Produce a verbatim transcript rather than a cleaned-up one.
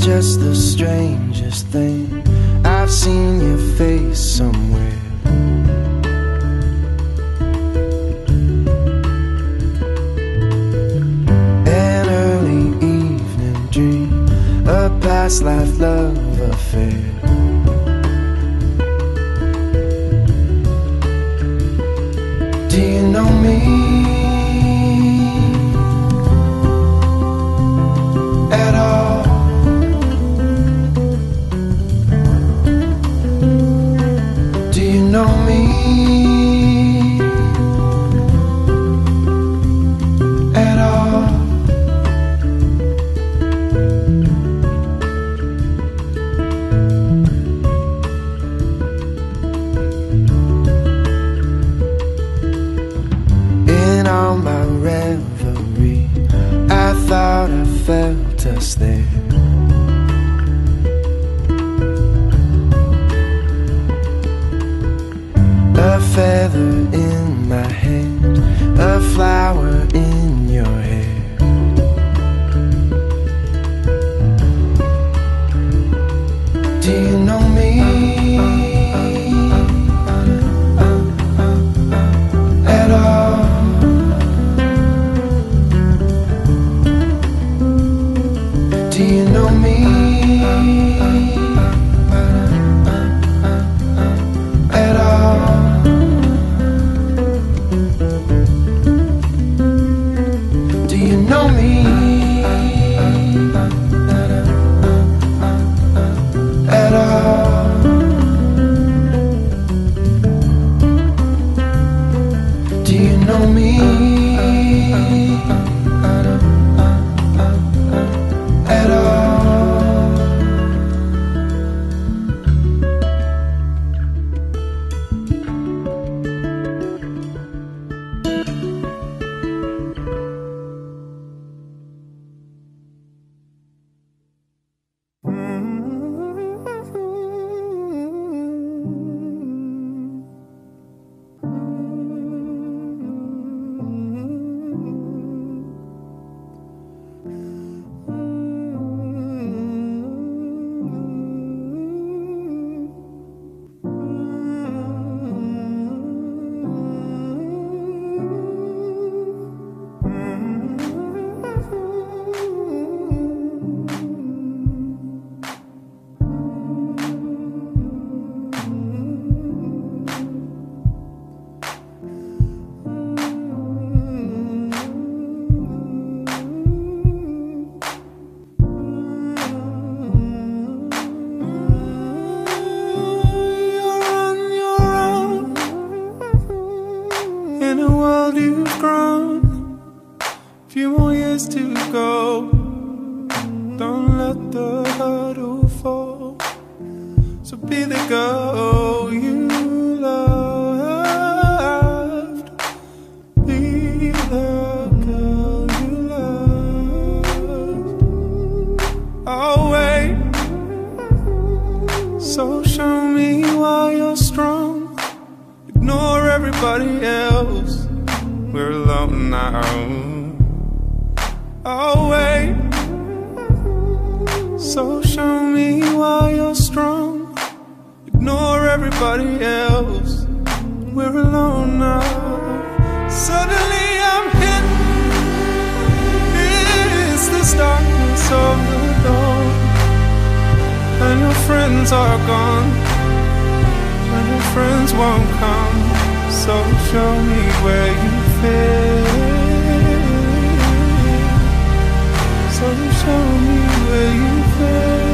just the strangest thing. I've seen your face somewhere. An early evening dream, a past life love affair. Do you know me at all? Do you know me at all? In all my reverie, I thought I felt us there. A feather in my hand, a flower in your hair. Do you know me at all? Do you know me at all? Do you know me at all? Do you know me at all? In a world you've grown, few more years to go. Don't let the hurdle fall. So be the girl you loved. Be the girl you loved. I'll wait. So show me why you're strong. Ignore everybody else, we're alone now. I'll wait. So show me why you're strong. Ignore everybody else, we're alone now. Suddenly I'm hit. It's this darkness of the dawn, and your friends are gone, and your friends won't come. So show me where you fit. So show me where you fit.